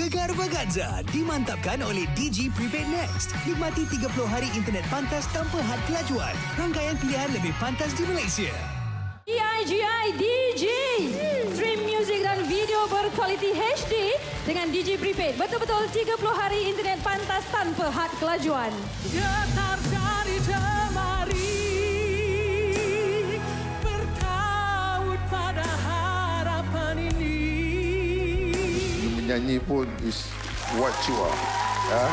Gegar Baganza dimantapkan oleh Digi Prepaid Next. Nikmati 30 hari internet pantas tanpa had kelajuan. Rangkaian pilihan lebih pantas di Malaysia. EIGI Digi. Stream muzik dan video berkualiti HD dengan Digi Prepaid. Betul-betul 30 hari internet pantas tanpa had kelajuan. Getar dari jemari bertaut pada harapan ini. Menyanyi pun is what you are. Ya?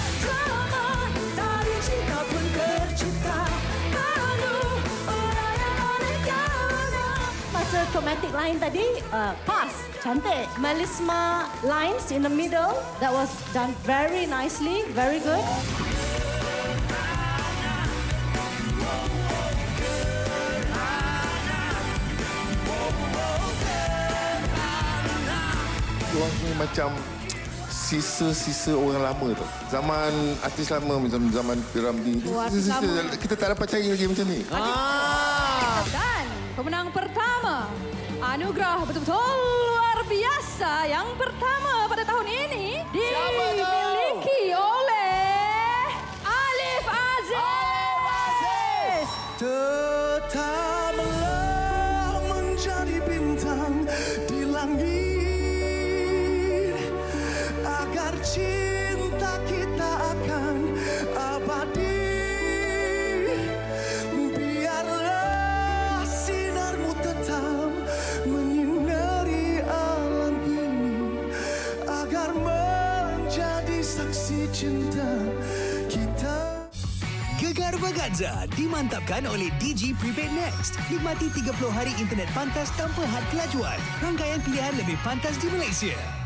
Masa chromatic line tadi, pas, cantik. Melisma lines in the middle, that was done very nicely, very good. Diorang ni macam sisa-sisa orang lama tu. Zaman artis lama macam zaman Piramli. Kita tak dapat cari lagi macam ni. Dan pemenang pertama, anugerah betul-betul luar biasa yang pertama pada tahun ini dimiliki oleh Alif Aziz. Tetaplah menjadi bintang di langit agar cinta kita akan abadi. Biarlah sinarmu tetap menyinari alam ini agar menjadi saksi cinta kita. Gegar Baganza dimantapkan oleh Digi Prepaid Next. Nikmati 30 hari internet pantas tanpa had kelajuan. Rangkaian pilihan lebih pantas di Malaysia.